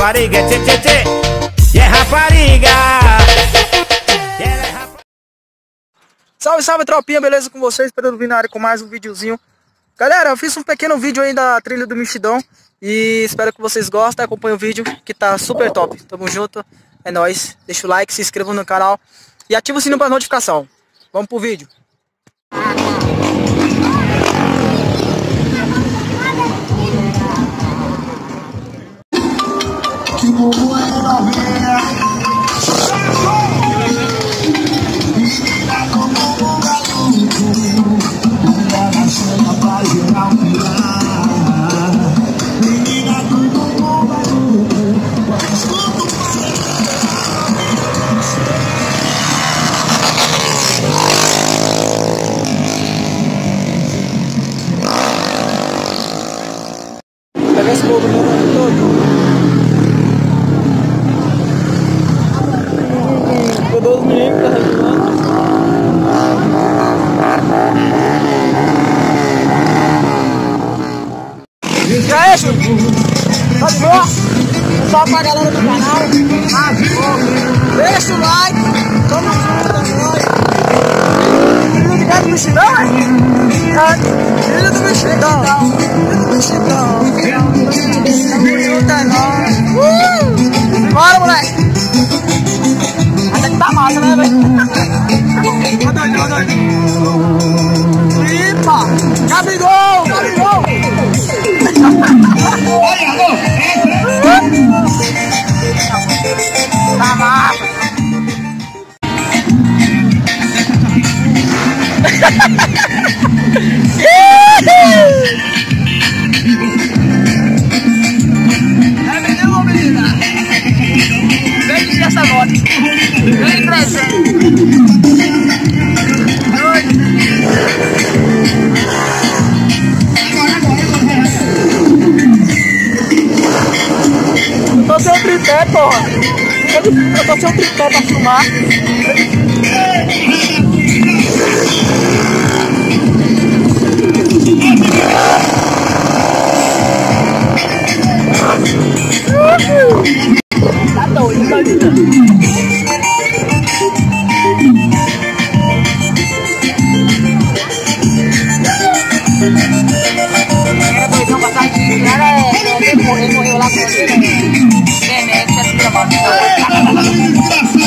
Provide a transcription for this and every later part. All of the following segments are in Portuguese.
rapariga é tchê tchê tchê. E é rapariga. Salve, salve tropinha, beleza com vocês? Esperando vir na área com mais um videozinho. Galera, eu fiz um pequeno vídeo aí da trilha do Mexidão e espero que vocês gostem, acompanhem o vídeo que tá super top. Tamo junto, é nóis. Deixa o like, se inscreva no canal e ativa o sininho para notificação. Vamos pro vídeo. Pega esse povo no mundo todo. Cadê os meninos que tá revirando? E aí, Chuchu? Tá de boa? Só pra galera do canal. Deixa o like. Tamo junto, é nóis. Filho do Mexidão, filho do Mexidão. Bora, moleque! Até que tá massa, né, velho? Ó doidinho. Epa! Gabigol! Gabigol! Tá massa! Essa moto vem crescendo. Eu tô sem um tripé, porra. Eu tô sem um tripé pra filmar. Tá doido, tá doido. Era doidão pra sair de cara, ele morreu lá com ele, né? Você tira a mão.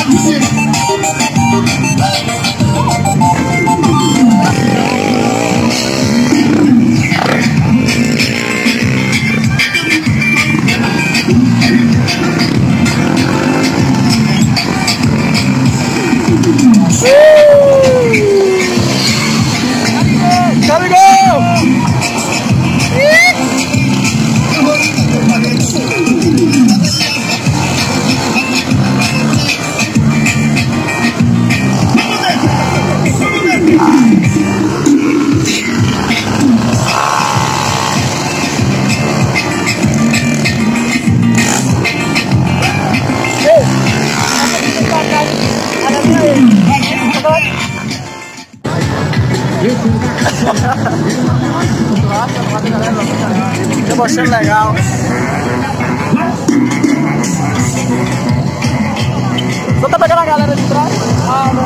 Tô achando legal. Só tá pegando a galera de trás? Ah, não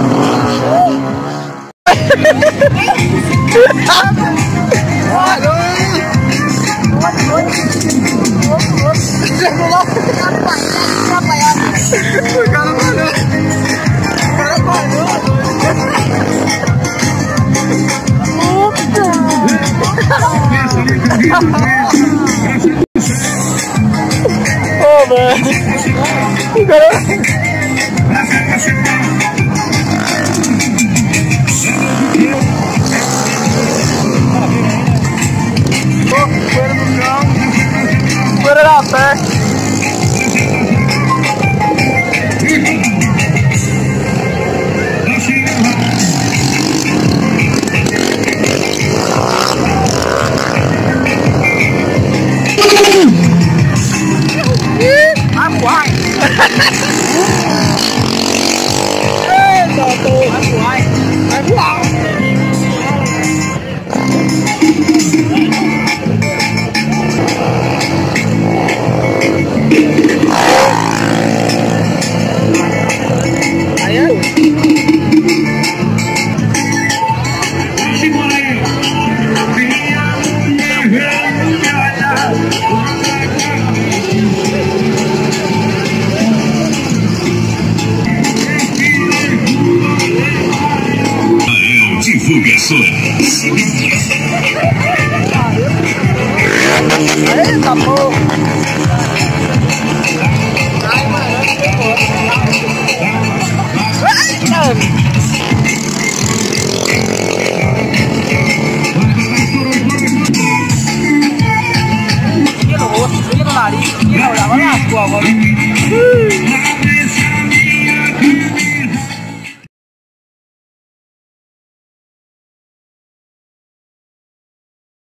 oh, velho. Poeira no chão, poeira na pé.